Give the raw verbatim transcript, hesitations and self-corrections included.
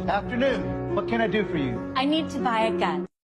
Afternoon. What can I do for you? I need to buy a gun.